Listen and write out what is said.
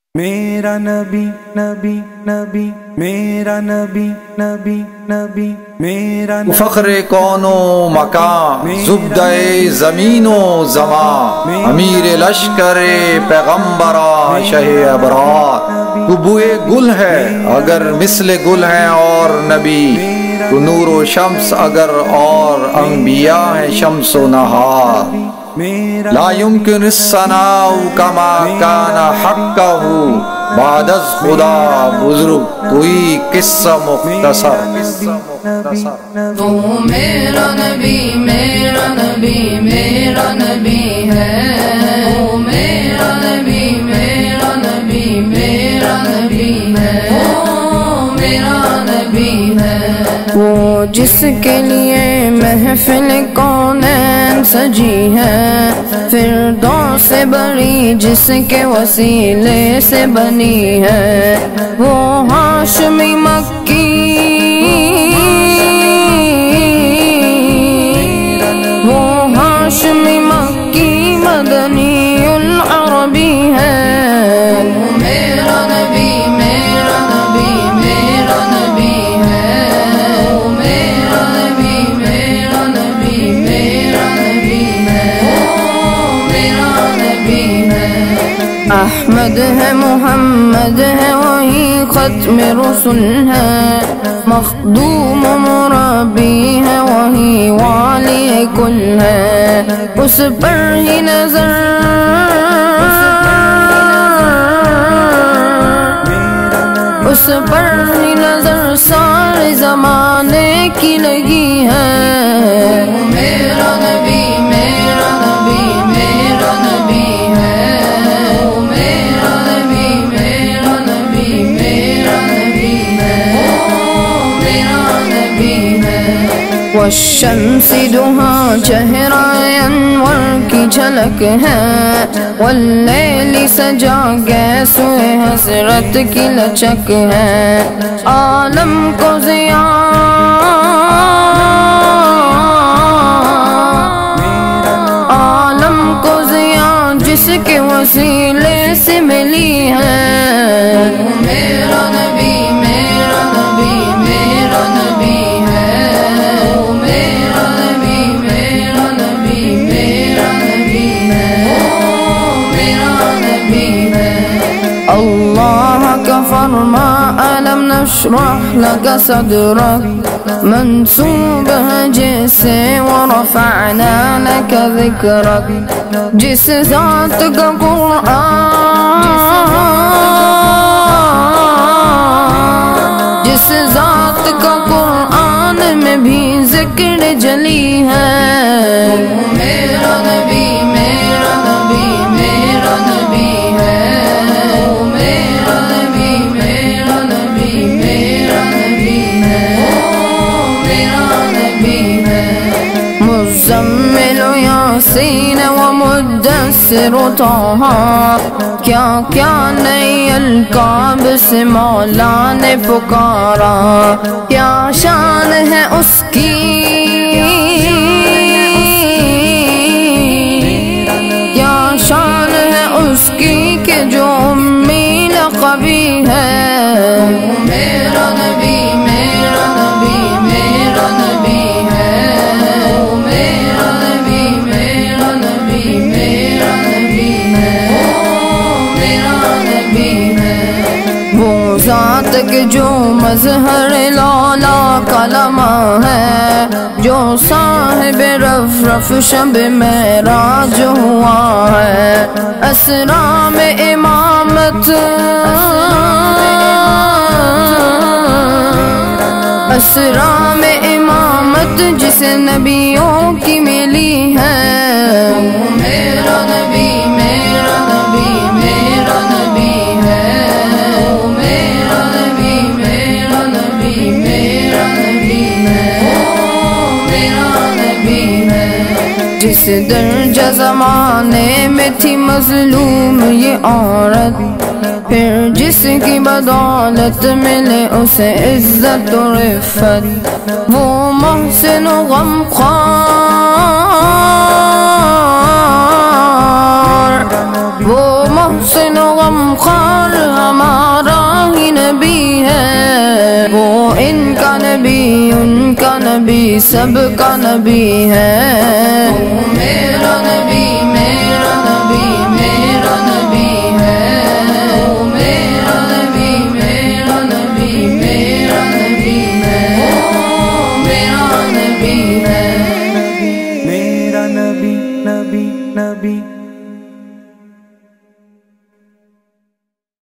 میرا نبی نبی نبی میرا نبی نبی نبی میرا نبی فخر کون و مکان زبدہ زمین و زمان امیر لشکر پیغمبران شہ ابرار تو بوئے گل ہے اگر مثل گل ہیں اور نبی تو نور و شمس اگر اور انبیاء ہیں شمس و نہار لا يمكن الثناء كما كان حقه بعد از خدا بزرگ کوئی قصہ مختصر تو میرا نبی میرا نبی میرا نبی ہے وہ میرا نبی میرا نبی میرا نبی ہے وہ میرا نبی ہے وہ جس کے لیے محفل کونین سجی ہے فردوس سے بڑی جس کے وسیلے سے بنی ہے وہ ہاشمی مکی وہ ہاشمی مکی مدنی العربی ہے میرا نبی میرا نبی میرا نبی ہے وہ میرا نبی میرا نبی میرا نبی ہے وہ میرا نبی ہے احمد ہے محمد ہے وہی ختم رسول ہے مخدوم مربی ہے وہی والی کل ہے اس پر ہی نظر اس پر ہی نظر سارے زمانے کی لگی ہے میرا نبی میرا نبی میرا نبی ہے وہ میرا نبی میرا نبی میرا نبی ہے وہ میرا نبی ہے والشمس دہا چہرہ انور کی جھلک ہے واللیل سجا گیسوئے حسرت کی لچک ہے عالم کو ضیاء عالم کو ضیاء جس کے وسیلے سے ملی ہے میرا نبی میرا نبی میرا نبی ہے وہ میرا نبی میرا نبی میرا نبی ہے وہ میرا نبی ہے اللہ کا فرما ألم نشرح لك صدرك منسوب ہے جیسے ورفعنا لك ذکرك جس ذات کا قرآن جس ذات کا قرآن میں بھی ذکر جلی ہے میرا نبی میرا نبی میرا نبی ہے وہ میرا نبی میرا نبی میرا نبی ہے وہ میرا نبی ہے مزمل یاسین و مدثر طہ کیا کیا نئی القاب سے مولا نے پکارا کیا شان ہے اس کی کیا شان ہے اس کی کہ جو امی لقبی ہے میرا نبی میرا نبی میرا نبی ہے وہ میرا نبی میرا نبی میرا نبی ہے وہ میرا نبی ہے وہ ذات کے جو مظہر لالا کلمہ ہے جو صاحب رف رف شب معراج ہوا ہے اسرا میں امامت اسرا میں امامت جسے نبیوں کی ملی ہے میرا نبی میرا نبی میرا نبی ہے وہ میرا نبی میرا نبی میرا نبی ہے وہ میرا نبی ہے جس درجہ زمانے میں تھی مظلوم یہ عورت پھر جس کی بدولت ملے اسے عزت و رفت وہ محسن و غمخوار وہ محسن حزین و غمخوار ہمارا ہی نبی ہے، وہ ان کا نبی ان کا نبی سب کا نبی ہے، وہ میرا نبی میرا نبی میرا نبی ہے، وہ میرا نبی میرا نبی میرا نبی ہے، وہ میرا نبی ہے، میرا نبی نبی نبی